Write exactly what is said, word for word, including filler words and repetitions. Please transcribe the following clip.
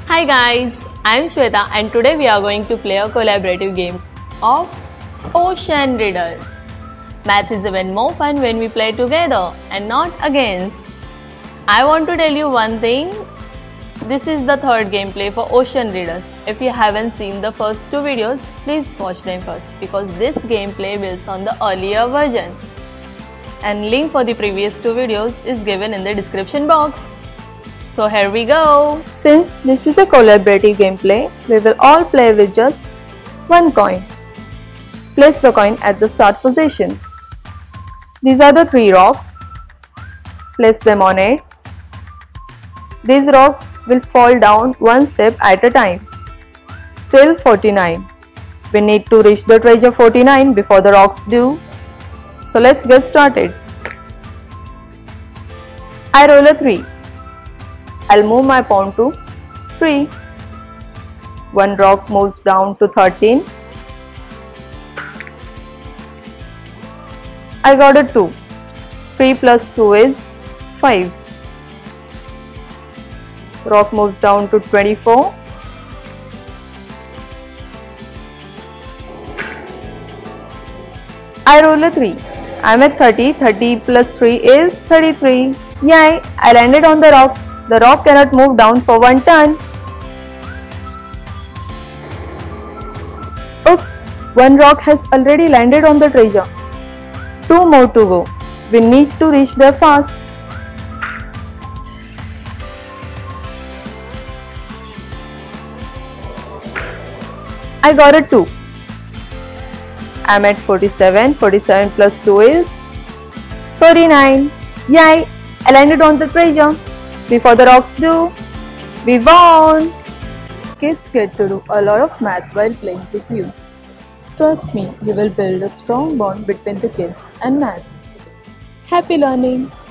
Hi guys, I'm Shweta and today we are going to play a collaborative game of Ocean Riddles. Math is even more fun when we play together and not against. I want to tell you one thing. This is the third gameplay for Ocean Riddles. If you haven't seen the first two videos, please watch them first because this gameplay builds on the earlier version. And link for the previous two videos is given in the description box. So here we go. Since this is a collaborative gameplay, we will all play with just one coin. Place the coin at the start position. These are the three rocks. Place them on it. These rocks will fall down one step at a time till forty-nine. We need to reach the treasure forty-nine before the rocks do. So let's get started. I roll a three. I'll move my pawn to three. One rock moves down to thirteen. I got a two. three plus two is five. Rock moves down to twenty-four. I roll a three. I'm at thirty. thirty plus three is thirty-three. Yay! I landed on the rock. The rock cannot move down for one turn. Oops! One rock has already landed on the treasure. Two more to go. We need to reach there fast. I got a two. I'm at forty-seven. forty-seven plus two is forty-nine. Yay! I landed on the treasure before the rocks do. We won! Kids get to do a lot of math while playing with you. Trust me, you will build a strong bond between the kids and maths. Happy learning!